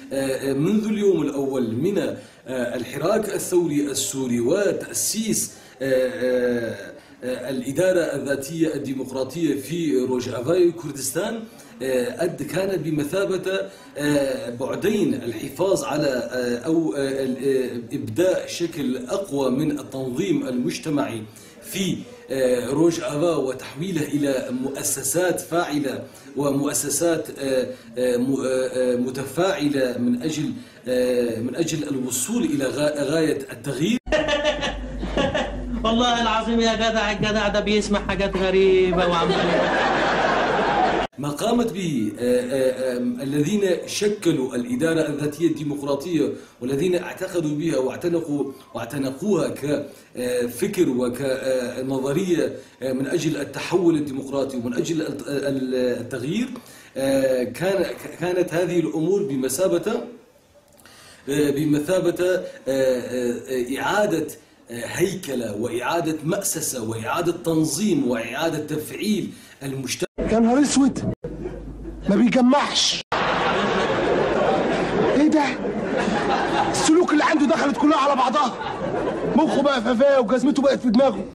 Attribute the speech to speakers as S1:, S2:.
S1: منذ اليوم الأول من الحراك الثوري السوري وتأسيس الإدارة الذاتية الديمقراطية في روجافاي كردستان كان بمثابة بعدين: الحفاظ على أو إبداء شكل أقوى من التنظيم المجتمعي في روجافا وتحويله إلى مؤسسات فاعلة ومؤسسات متفاعلة من أجل الوصول إلى غاية التغيير.
S2: والله العظيم يا جدع، الجدع ده بيسمع حاجات غريبة
S1: ما قامت به الذين شكلوا الإدارة الذاتية الديمقراطية والذين اعتقدوا بها واعتنقوها كفكر وكنظرية من أجل التحول الديمقراطي ومن أجل التغيير، كانت هذه الأمور بمثابة إعادة هيكلة وإعادة مأسسة وإعادة تنظيم وإعادة تفعيل المجتمع.
S3: يا نهار اسود، ما بيجمعش. ايه ده؟ السلوك اللي عنده دخلت كلها على بعضها، مخه بقى في قفاه وجزمته بقت في دماغه.